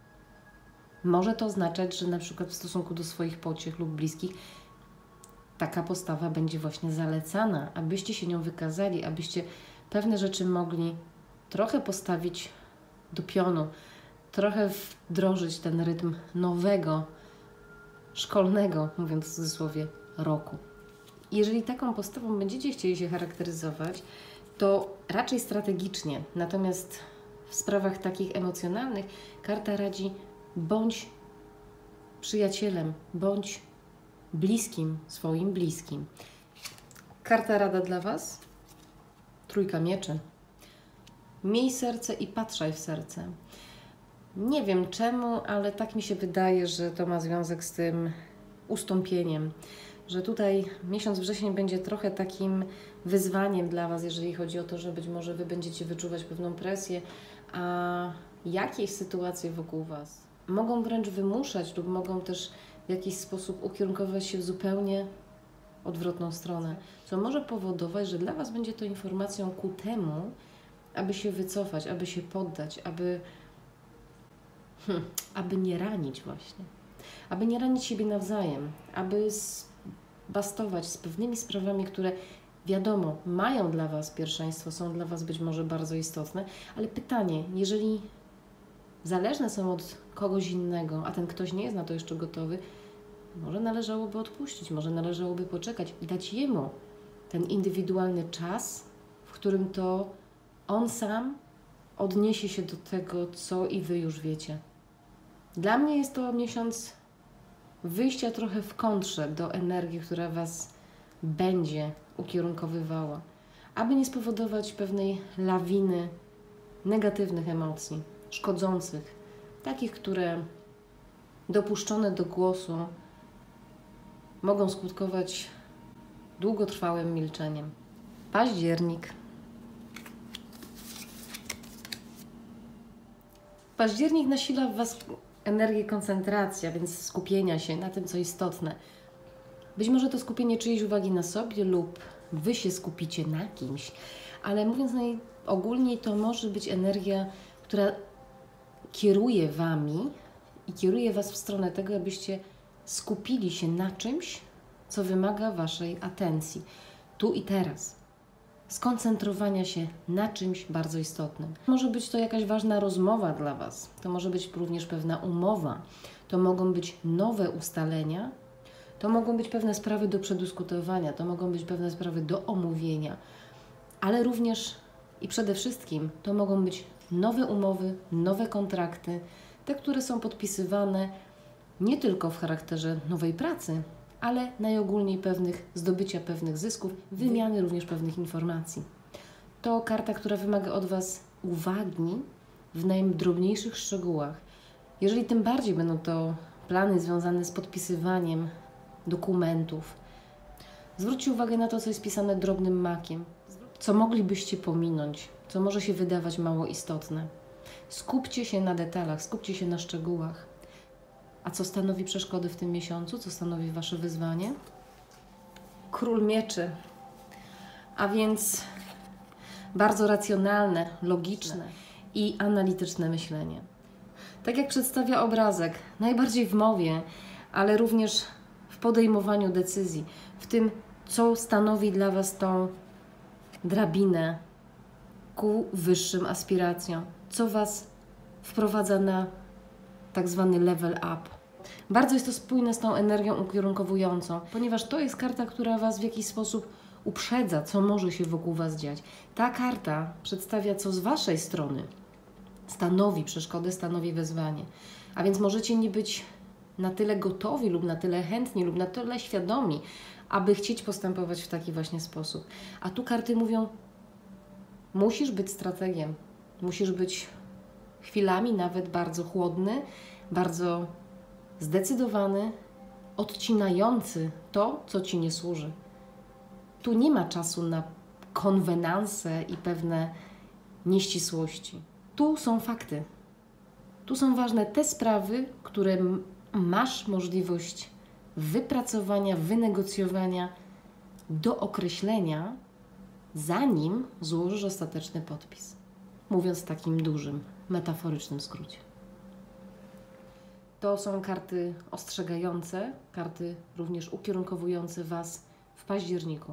może to oznaczać, że na przykład w stosunku do swoich pociech lub bliskich taka postawa będzie właśnie zalecana, abyście się nią wykazali, abyście pewne rzeczy mogli trochę postawić do pionu, trochę wdrożyć ten rytm nowego, szkolnego, mówiąc w cudzysłowie, roku. Jeżeli taką postawą będziecie chcieli się charakteryzować, to raczej strategicznie, natomiast w sprawach takich emocjonalnych karta radzi bądź przyjacielem, bądź bliskim, swoim bliskim. Karta rada dla Was, trójka mieczy. Miej serce i patrzaj w serce. Nie wiem czemu, ale tak mi się wydaje, że to ma związek z tym ustąpieniem, że tutaj miesiąc wrzesień będzie trochę takim wyzwaniem dla Was, jeżeli chodzi o to, że być może Wy będziecie wyczuwać pewną presję, a jakieś sytuacje wokół Was mogą wręcz wymuszać lub mogą też w jakiś sposób ukierunkować się w zupełnie odwrotną stronę, co może powodować, że dla Was będzie to informacją ku temu, aby się wycofać, aby się poddać, aby nie ranić właśnie, aby nie ranić siebie nawzajem, aby bastować z pewnymi sprawami, które wiadomo, mają dla Was pierwszeństwo, są dla Was być może bardzo istotne, ale pytanie, jeżeli zależne są od kogoś innego, a ten ktoś nie jest na to jeszcze gotowy, może należałoby odpuścić, może należałoby poczekać i dać jemu ten indywidualny czas, w którym to on sam odniesie się do tego, co i Wy już wiecie. Dla mnie jest to miesiąc wyjścia trochę w kontrze do energii, która Was będzie ukierunkowywała, aby nie spowodować pewnej lawiny negatywnych emocji, szkodzących, takich, które dopuszczone do głosu mogą skutkować długotrwałym milczeniem. Październik. Październik nasila w Was energię koncentracji, a więc skupienia się na tym, co istotne. Być może to skupienie czyjejś uwagi na sobie lub Wy się skupicie na kimś, ale mówiąc najogólniej, to może być energia, która kieruje Wami i kieruje Was w stronę tego, abyście skupili się na czymś, co wymaga Waszej atencji, tu i teraz. Skoncentrowania się na czymś bardzo istotnym. Może być to jakaś ważna rozmowa dla Was, to może być również pewna umowa, to mogą być nowe ustalenia, to mogą być pewne sprawy do przedyskutowania, to mogą być pewne sprawy do omówienia, ale również i przede wszystkim to mogą być nowe umowy, nowe kontrakty, te, które są podpisywane nie tylko w charakterze nowej pracy, ale najogólniej zdobycia pewnych zysków, wymiany również pewnych informacji. To karta, która wymaga od Was uwagi w najdrobniejszych szczegółach. Jeżeli tym bardziej będą to plany związane z podpisywaniem dokumentów, zwróćcie uwagę na to, co jest pisane drobnym makiem, co moglibyście pominąć, co może się wydawać mało istotne. Skupcie się na detalach, skupcie się na szczegółach. A co stanowi przeszkody w tym miesiącu? Co stanowi Wasze wyzwanie? Król Mieczy. A więc bardzo racjonalne, logiczne i analityczne myślenie. Tak jak przedstawia obrazek, najbardziej w mowie, ale również w podejmowaniu decyzji, w tym, co stanowi dla Was tą drabinę ku wyższym aspiracjom, co Was wprowadza na tak zwany level up. Bardzo jest to spójne z tą energią ukierunkowującą, ponieważ to jest karta, która Was w jakiś sposób uprzedza, co może się wokół Was dziać. Ta karta przedstawia, co z Waszej strony stanowi przeszkodę, stanowi wyzwanie. A więc możecie nie być na tyle gotowi lub na tyle chętni lub na tyle świadomi, aby chcieć postępować w taki właśnie sposób. A tu karty mówią, musisz być strategiem, musisz być chwilami nawet bardzo chłodny, bardzo zdecydowany, odcinający to, co Ci nie służy. Tu nie ma czasu na konwenanse i pewne nieścisłości. Tu są fakty. Tu są ważne te sprawy, które masz możliwość wypracowania, wynegocjowania, dookreślenia, zanim złożysz ostateczny podpis. Mówiąc w takim dużym, metaforycznym skrócie. To są karty ostrzegające, karty również ukierunkowujące Was w październiku.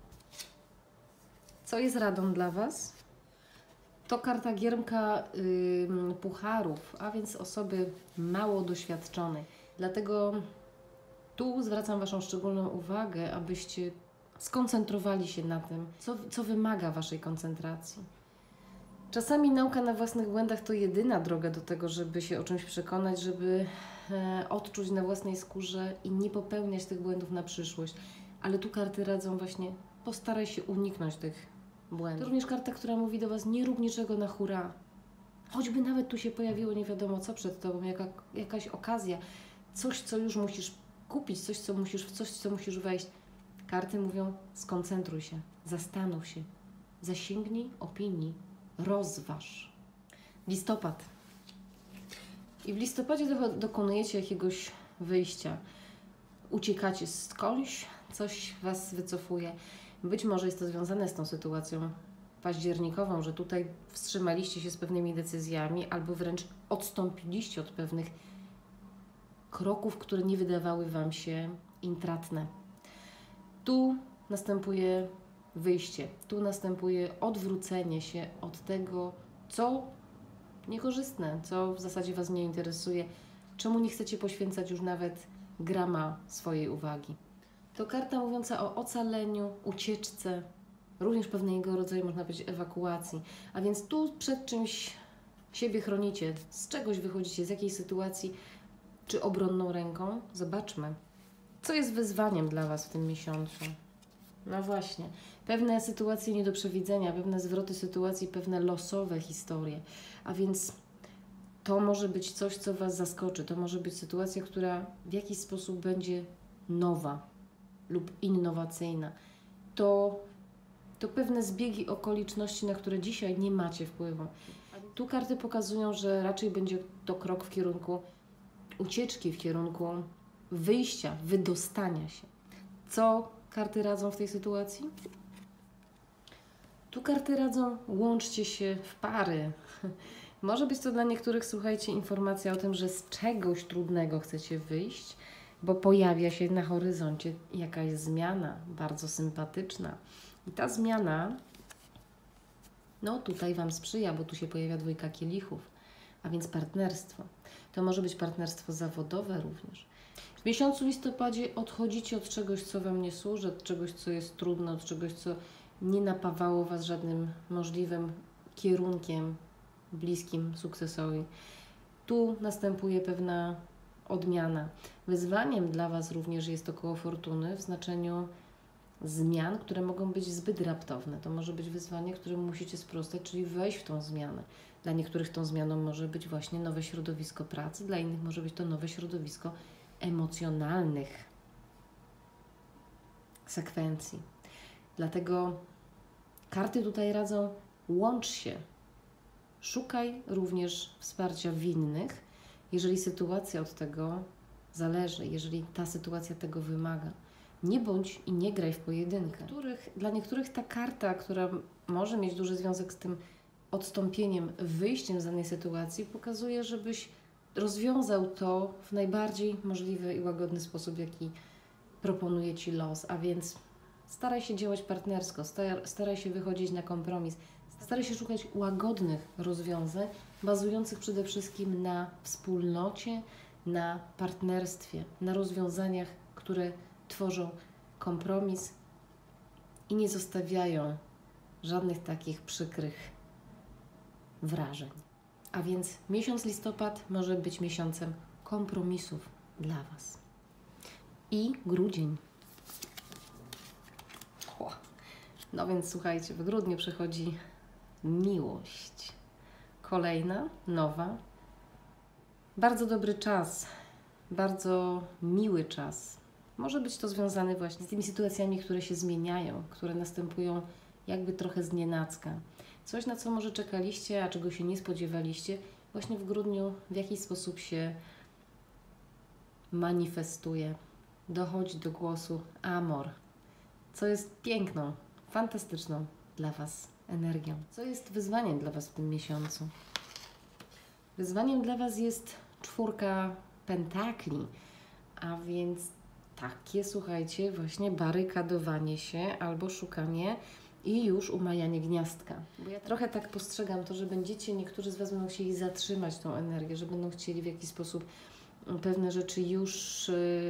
Co jest radą dla Was? To karta giermka pucharów, a więc osoby mało doświadczonej. Dlatego tu zwracam Waszą szczególną uwagę, abyście skoncentrowali się na tym, co wymaga Waszej koncentracji. Czasami nauka na własnych błędach to jedyna droga do tego, żeby się o czymś przekonać, żeby odczuć na własnej skórze i nie popełniać tych błędów na przyszłość. Ale tu karty radzą właśnie, postaraj się uniknąć tych błędów. To również karta, która mówi do Was, nie rób niczego na hura. Choćby nawet tu się pojawiło nie wiadomo co przed Tobą, jakaś okazja, coś, co już musisz kupić, w coś, co musisz wejść. Karty mówią, skoncentruj się, zastanów się, zasięgnij opinii, rozważ. Listopad. I w listopadzie dokonujecie jakiegoś wyjścia. Uciekacie skądś, coś Was wycofuje. Być może jest to związane z tą sytuacją październikową, że tutaj wstrzymaliście się z pewnymi decyzjami albo wręcz odstąpiliście od pewnych kroków, które nie wydawały Wam się intratne. Tu następuje wyjście, tu następuje odwrócenie się od tego, co niekorzystne, co w zasadzie Was nie interesuje, czemu nie chcecie poświęcać już nawet grama swojej uwagi. To karta mówiąca o ocaleniu, ucieczce, również pewnego rodzaju, można powiedzieć, ewakuacji. A więc tu przed czymś siebie chronicie, z czegoś wychodzicie, z jakiej sytuacji, czy obronną ręką. Zobaczmy, co jest wyzwaniem dla Was w tym miesiącu. No właśnie. Pewne sytuacje nie do przewidzenia, pewne zwroty sytuacji, pewne losowe historie. A więc to może być coś, co Was zaskoczy. To może być sytuacja, która w jakiś sposób będzie nowa lub innowacyjna. To pewne zbiegi okoliczności, na które dzisiaj nie macie wpływu. Tu karty pokazują, że raczej będzie to krok w kierunku ucieczki, w kierunku wyjścia, wydostania się. Co karty radzą w tej sytuacji? Tu karty radzą, łączcie się w pary. Może być to dla niektórych, słuchajcie, informacja o tym, że z czegoś trudnego chcecie wyjść, bo pojawia się na horyzoncie jakaś zmiana, bardzo sympatyczna. I ta zmiana, no tutaj Wam sprzyja, bo tu się pojawia dwójka kielichów, a więc partnerstwo. To może być partnerstwo zawodowe również. W miesiącu listopadzie odchodzicie od czegoś, co Wam nie służy, od czegoś, co jest trudne, od czegoś, co nie napawało Was żadnym możliwym kierunkiem bliskim sukcesowi. Tu następuje pewna odmiana. Wyzwaniem dla Was również jest to koło fortuny w znaczeniu zmian, które mogą być zbyt raptowne. To może być wyzwanie, któremu musicie sprostać, czyli wejść w tą zmianę. Dla niektórych tą zmianą może być właśnie nowe środowisko pracy, dla innych może być to nowe środowisko emocjonalnych sekwencji. Dlatego karty tutaj radzą, łącz się. Szukaj również wsparcia w innych, jeżeli sytuacja od tego zależy, jeżeli ta sytuacja tego wymaga. Nie bądź i nie graj w pojedynkę. Dla niektórych ta karta, która może mieć duży związek z tym odstąpieniem, wyjściem z danej sytuacji, pokazuje, żebyś rozwiązał to w najbardziej możliwy i łagodny sposób, jaki proponuje Ci los. A więc staraj się działać partnersko, staraj się wychodzić na kompromis, staraj się szukać łagodnych rozwiązań, bazujących przede wszystkim na wspólnocie, na partnerstwie, na rozwiązaniach, które tworzą kompromis i nie zostawiają żadnych takich przykrych wrażeń. A więc miesiąc listopad może być miesiącem kompromisów dla Was. I grudzień. No więc słuchajcie, w grudniu przychodzi miłość. Kolejna, nowa. Bardzo dobry czas, bardzo miły czas. Może być to związane właśnie z tymi sytuacjami, które się zmieniają, które następują jakby trochę znienacka. Coś, na co może czekaliście, a czego się nie spodziewaliście, właśnie w grudniu w jakiś sposób się manifestuje. Dochodzi do głosu amor, co jest piękną, fantastyczną dla Was energią. Co jest wyzwaniem dla Was w tym miesiącu? Wyzwaniem dla Was jest 4 pentakli, a więc takie, słuchajcie, właśnie barykadowanie się albo szukanie i już umajanie gniazdka. Bo ja trochę tak postrzegam to, że niektórzy z Was będą chcieli zatrzymać tą energię, że będą chcieli w jakiś sposób pewne rzeczy już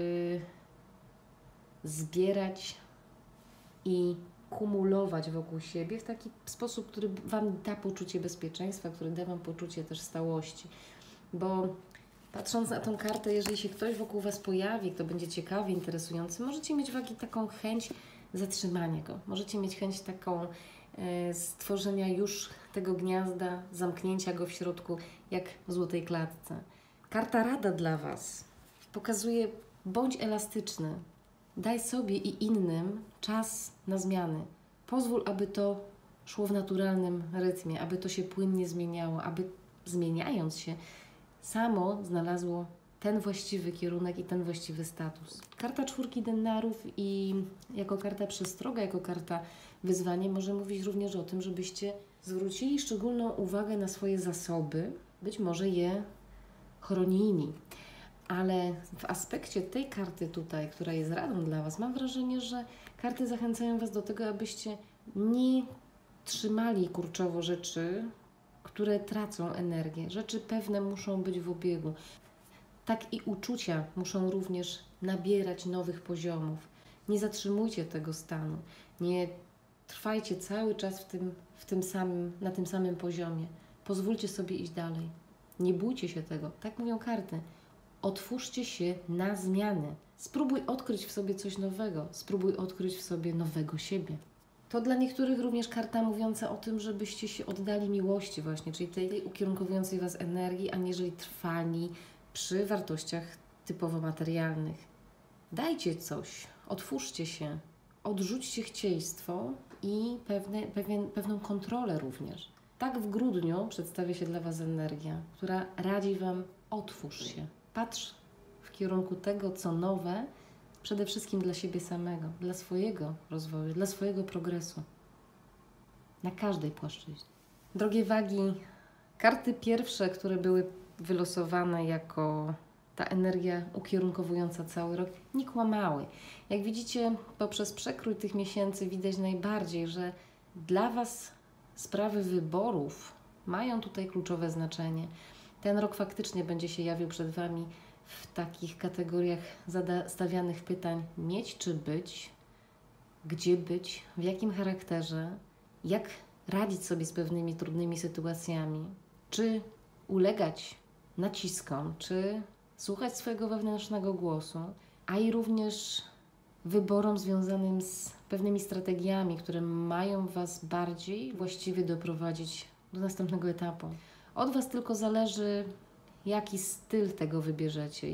zbierać i kumulować wokół siebie w taki sposób, który Wam da poczucie bezpieczeństwa, który da Wam poczucie też stałości. Bo patrząc na tą kartę, jeżeli się ktoś wokół Was pojawi, kto będzie ciekawy, interesujący, możecie mieć taką chęć zatrzymania go. Możecie mieć chęć taką stworzenia już tego gniazda, zamknięcia go w środku, jak w złotej klatce. Karta rada dla Was pokazuje, bądź elastyczny. Daj sobie i innym czas na zmiany. Pozwól, aby to szło w naturalnym rytmie, aby to się płynnie zmieniało, aby zmieniając się, samo znalazło ten właściwy kierunek i ten właściwy status. Karta 4 denarów i jako karta przestroga, jako karta wyzwanie może mówić również o tym, żebyście zwrócili szczególną uwagę na swoje zasoby, być może je chronili. Ale w aspekcie tej karty tutaj, która jest radą dla Was, mam wrażenie, że karty zachęcają Was do tego, abyście nie trzymali kurczowo rzeczy, które tracą energię. Rzeczy pewne muszą być w obiegu. Tak i uczucia muszą również nabierać nowych poziomów. Nie zatrzymujcie tego stanu. Nie trwajcie cały czas na tym samym poziomie. Pozwólcie sobie iść dalej. Nie bójcie się tego. Tak mówią karty. Otwórzcie się na zmiany. Spróbuj odkryć w sobie coś nowego. Spróbuj odkryć w sobie nowego siebie. To dla niektórych również karta mówiąca o tym, żebyście się oddali miłości właśnie, czyli tej ukierunkowującej Was energii, aniżeli trwali przy wartościach typowo materialnych. Dajcie coś, otwórzcie się, odrzućcie chcieństwo i pewną kontrolę również. Tak w grudniu przedstawia się dla Was energia, która radzi Wam: otwórz się, patrz w kierunku tego, co nowe, przede wszystkim dla siebie samego, dla swojego rozwoju, dla swojego progresu. Na każdej płaszczyźnie. Drogie wagi, karty pierwsze, które były wylosowane jako ta energia ukierunkowująca cały rok, nie kłamały. Jak widzicie, poprzez przekrój tych miesięcy widać najbardziej, że dla Was sprawy wyborów mają tutaj kluczowe znaczenie. Ten rok faktycznie będzie się jawił przed Wami w takich kategoriach stawianych pytań: mieć czy być, gdzie być, w jakim charakterze, jak radzić sobie z pewnymi trudnymi sytuacjami, czy ulegać naciskom, czy słuchać swojego wewnętrznego głosu, a i również wyborom związanym z pewnymi strategiami, które mają Was bardziej właściwie doprowadzić do następnego etapu. Od Was tylko zależy, jaki styl tego wybierzecie,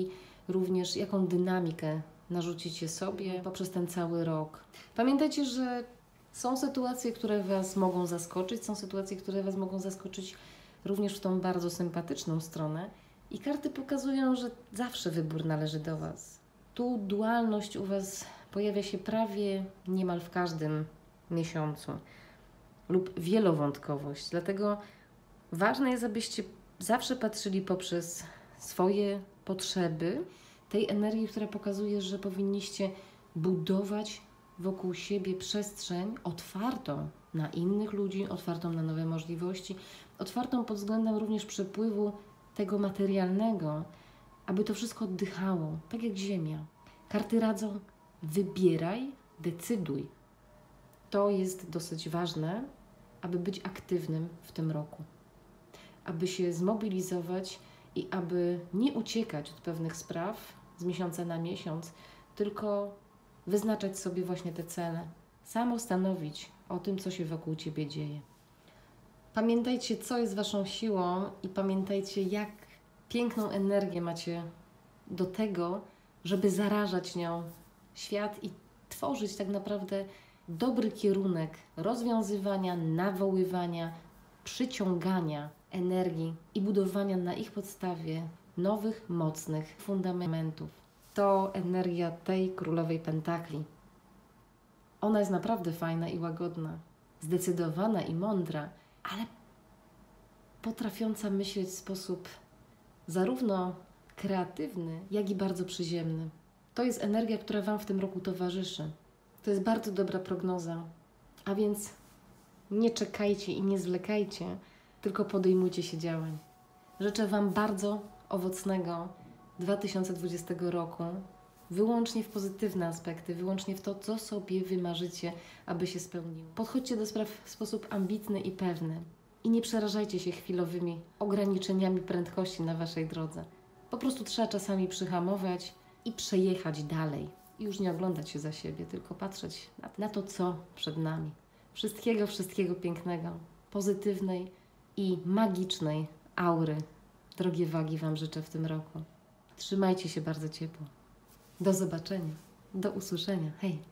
jaką dynamikę narzucicie sobie poprzez ten cały rok. Pamiętajcie, że są sytuacje, które Was mogą zaskoczyć, są sytuacje, które Was mogą zaskoczyć również w tą bardzo sympatyczną stronę. I karty pokazują, że zawsze wybór należy do Was. Tu dualność u Was pojawia się prawie niemal w każdym miesiącu lub wielowątkowość. Dlatego ważne jest, abyście zawsze patrzyli poprzez swoje potrzeby tej energii, która pokazuje, że powinniście budować wokół siebie przestrzeń otwartą na innych ludzi, otwartą na nowe możliwości, otwartą pod względem również przepływu tego materialnego, aby to wszystko oddychało, tak jak ziemia. Karty radzą: wybieraj, decyduj. To jest dosyć ważne, aby być aktywnym w tym roku, aby się zmobilizować i aby nie uciekać od pewnych spraw z miesiąca na miesiąc, tylko wyznaczać sobie właśnie te cele, samo stanowić o tym, co się wokół Ciebie dzieje. Pamiętajcie, co jest Waszą siłą i pamiętajcie, jak piękną energię macie do tego, żeby zarażać nią świat i tworzyć tak naprawdę dobry kierunek rozwiązywania, nawoływania, przyciągania energii i budowania na ich podstawie nowych, mocnych fundamentów. To energia tej królowej pentakli. Ona jest naprawdę fajna i łagodna, zdecydowana i mądra, ale potrafiąca myśleć w sposób zarówno kreatywny, jak i bardzo przyziemny. To jest energia, która Wam w tym roku towarzyszy. To jest bardzo dobra prognoza. A więc nie czekajcie i nie zwlekajcie, tylko podejmujcie się działań. Życzę Wam bardzo owocnego 2020 roku, wyłącznie w pozytywne aspekty, wyłącznie w to, co sobie wymarzycie, aby się spełniło. Podchodźcie do spraw w sposób ambitny i pewny i nie przerażajcie się chwilowymi ograniczeniami prędkości na Waszej drodze. Po prostu trzeba czasami przyhamować i przejechać dalej. I już nie oglądać się za siebie, tylko patrzeć na to, co przed nami. Wszystkiego, wszystkiego pięknego, pozytywnej i magicznej aury. Drogie wagi, Wam życzę w tym roku. Trzymajcie się bardzo ciepło. Do zobaczenia. Do usłyszenia. Hej!